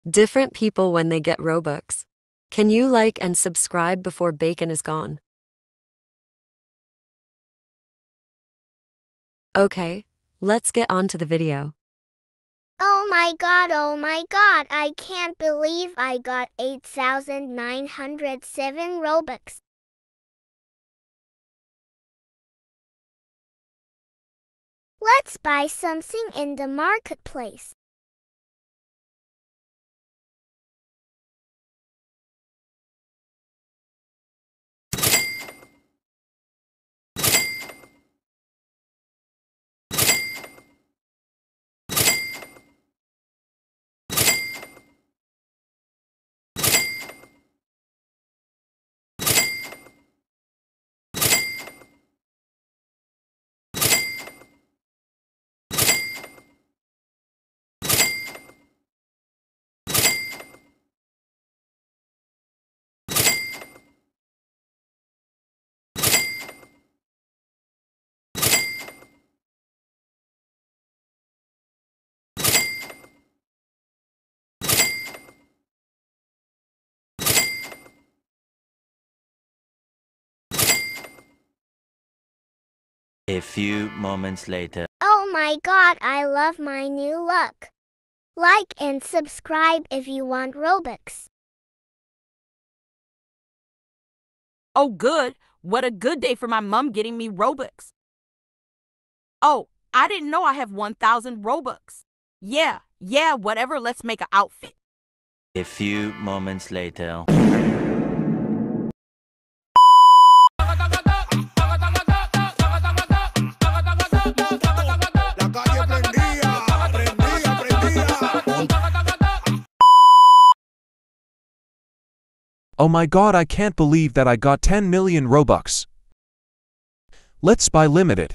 Different people when they get Robux. Can you like and subscribe before bacon is gone? Okay, let's get on to the video. Oh my god, I can't believe I got 8,907 Robux. Let's buy something in the marketplace. A few moments later. Oh my god, I love my new look. Like and subscribe if you want Robux. Oh, good. What a good day for my mom getting me Robux. Oh, I didn't know I have 1,000 Robux. Yeah, whatever. Let's make an outfit. A few moments later. Oh my god, I can't believe that I got 10 million Robux. Let's buy limited.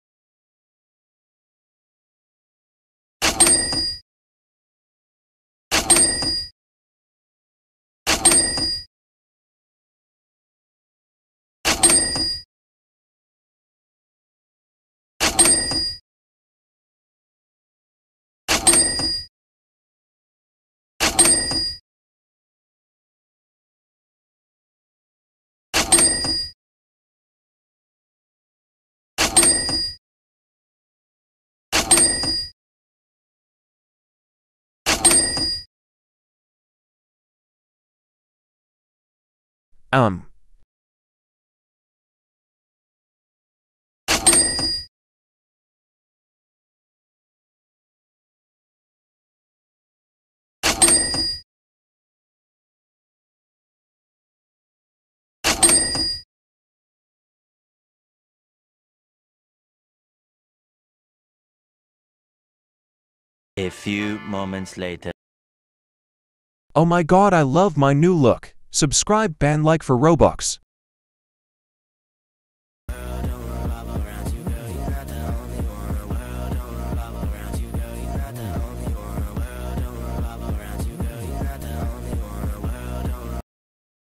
A few moments later. Oh my god, I love my new look. Subscribe, ban, like for Robux.